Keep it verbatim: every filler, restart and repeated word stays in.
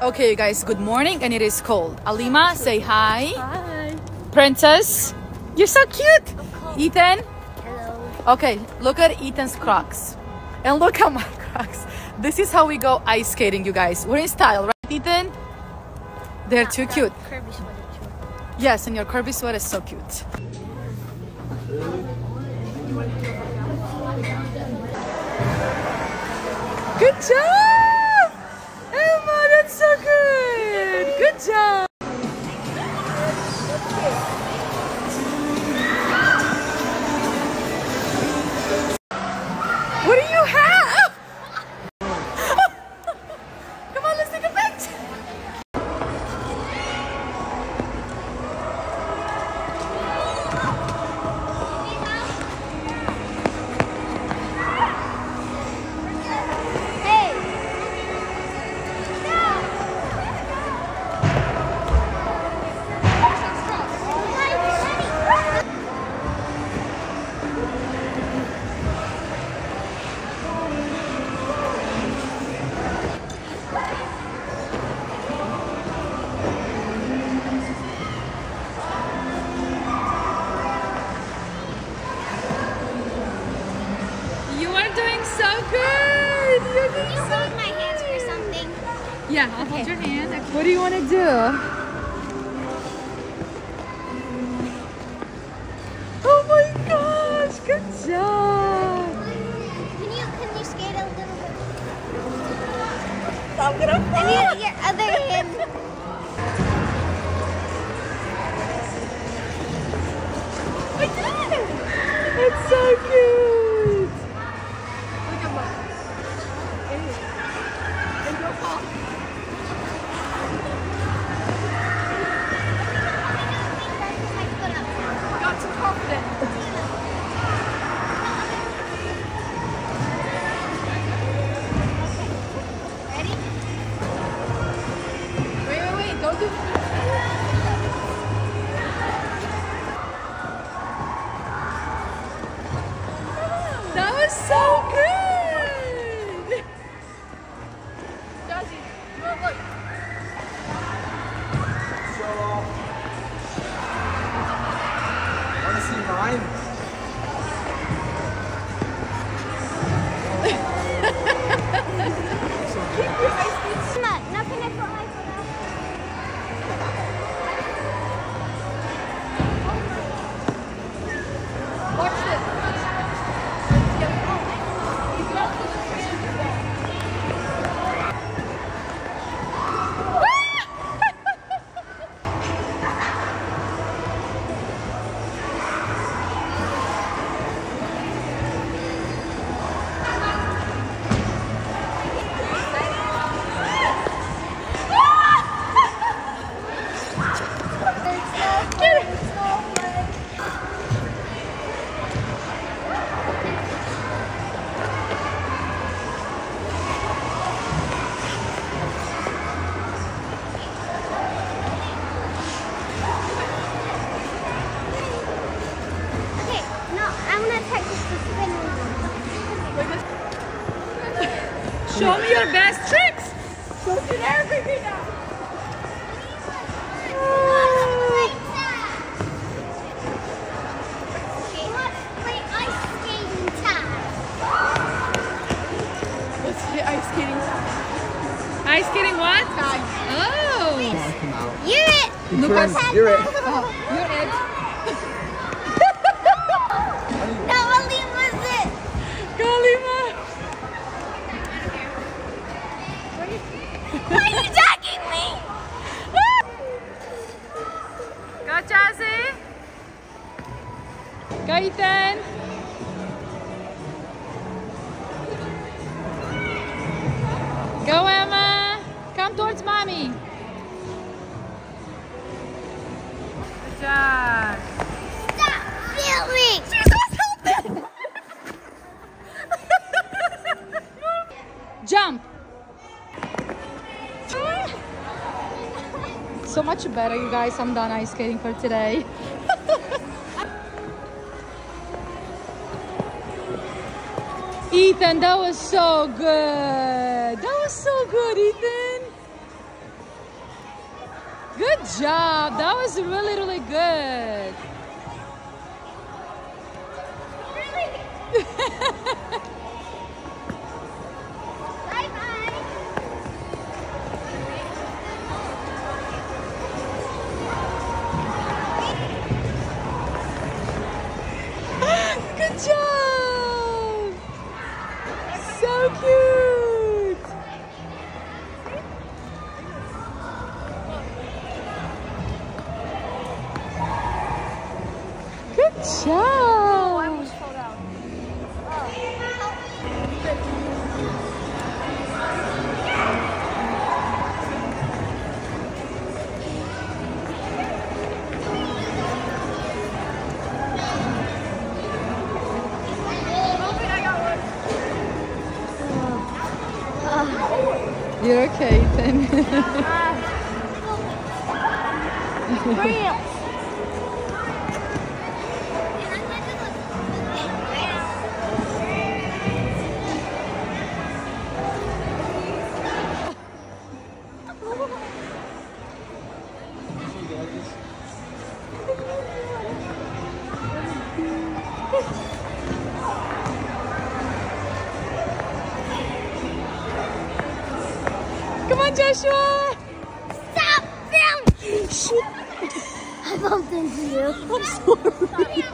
Okay, you guys, good morning, and it is cold. Alima, say hi. Hi. Princess, you're so cute. Ethan. Hello. Okay, look at Ethan's Crocs. And look at my Crocs. This is how we go ice skating, you guys. We're in style, right, Ethan? They're too cute. Kirby sweater too. Yes, and your Kirby sweater is so cute. Good job! Emma, that's so good! Good job! What do you have? Come on, let's take a picture! Yeah, I'll hold your hand. What do you want to do? Oh my gosh, good job. Can you can you skate a little bit? I'm gonna fall. I need your other hand. I did it! It's so cute. Look at mine. And don't fall. Got too confident. Ready? Wait, wait, wait, don't do that was so good! Jazzy, look, look. Want to see mine? Emma, now can I put my foot up? Watch this. Okay, no, I'm gonna practice the spin move. Show me your best tricks. Show me everything now. Okay, let's play ice skating time. Let's play ice skating. Ice skating what? Oh. You're it. Lucas, You're it. oh, you're it. No, Alima's it. Go, Lima. Why are you attacking me? Go, Jazzy. Go, Ethan. Go, Emma. Come towards mommy. Good job. Stop filming. Jump. So much better, you guys. I'm done ice skating for today. Ethan, that was so good. That was so good, Ethan. Good job. That was really, really good. Bye-bye. Good job. So cute. Good job. I almost fell down. You're okay, Ethan. Brilliant. Come on, Joshua. Stop! Film! I bumped into you. I'm sorry.